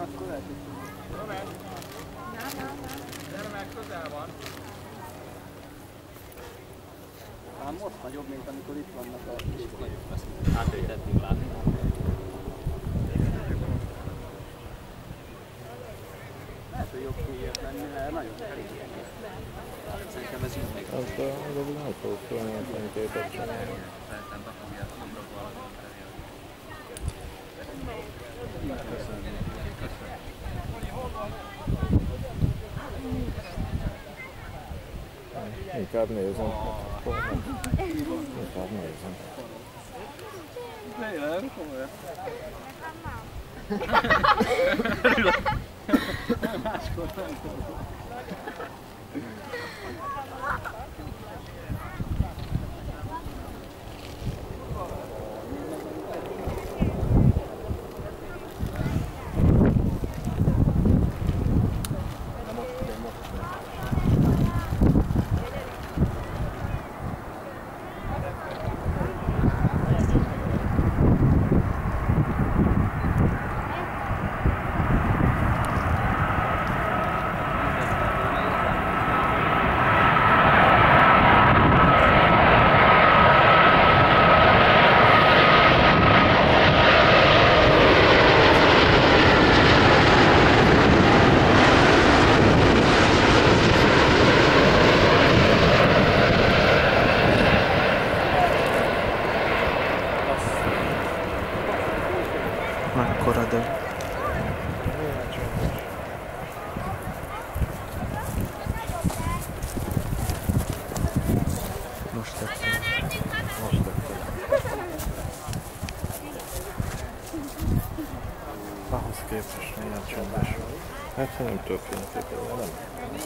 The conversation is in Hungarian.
akkor lehet, hogy... Gyere meg, közel van. Ám most nagyobb, mint amikor itt vannak a kicsit nagyobb lesz. Hát őt eddig látni. Lehet, hogy jobb kiért lenni, mert nagyon elég. Szerintem ez így meg. Az nem fogok tudni a képet csinálni. Szerintem be fogják mondani valamit. Köszönöm. Inkább nézem. Inkább nézem. Nem, komolyan. Máskor nem tudom. Mekkora dög. Most tettem. Most tettem. Ahhoz képest milyen csöndes van. Hát nem tök fényképezve, nem?